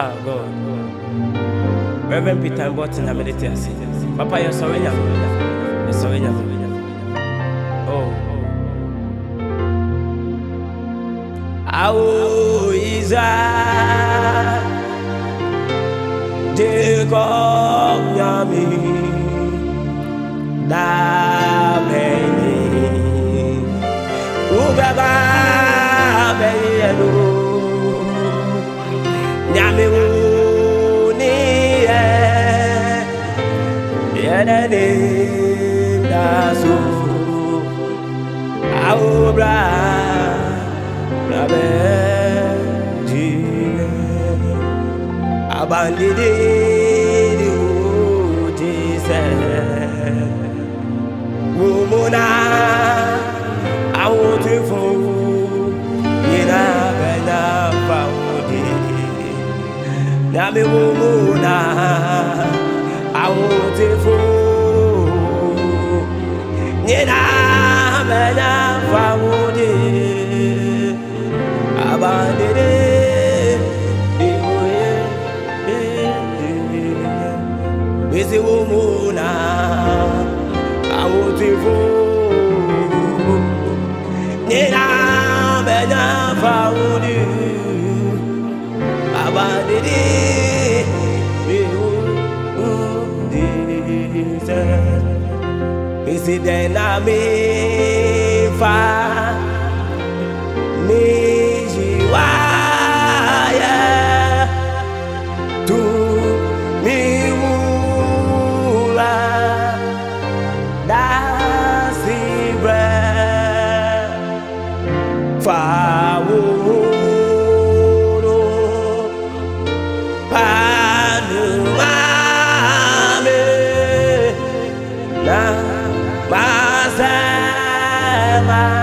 God. Reverend Peter and Botton have meditated. Papa, you're sorry now. You're sorry now. Oh. Ao Isaac Jacob Yami Da Beni Ubaba Beni Nyami Uni Yedani Dasu Ao Bra Abandidi Wumuna I want you for Nina Bena Faudi Nami Wumuna I want you for Nina Bena Faudi Abandidi Busy woman, I want you for Nina Bena Faudi Abandidi Busy Dena me fa Bye.